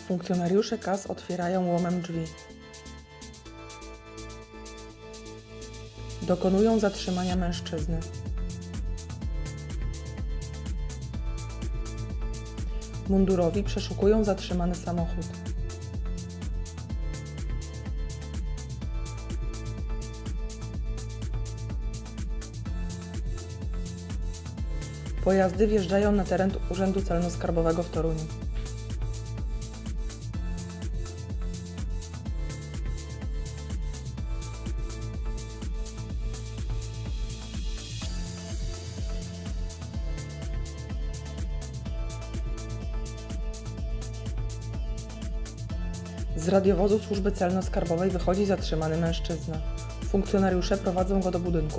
Funkcjonariusze KAS otwierają łomem drzwi. Dokonują zatrzymania mężczyzny. Mundurowi przeszukują zatrzymany samochód. Pojazdy wjeżdżają na teren Urzędu Celno-Skarbowego w Toruniu. Z radiowozu Służby Celno-Skarbowej wychodzi zatrzymany mężczyzna. Funkcjonariusze prowadzą go do budynku.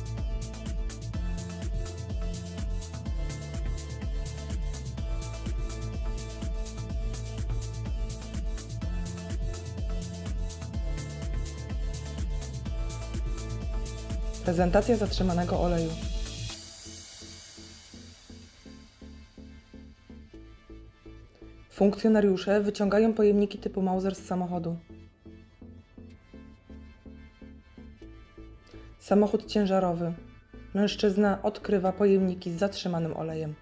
Prezentacja zatrzymanego oleju. Funkcjonariusze wyciągają pojemniki typu Mauser z samochodu. Samochód ciężarowy. Mężczyzna odkrywa pojemniki z zatrzymanym olejem.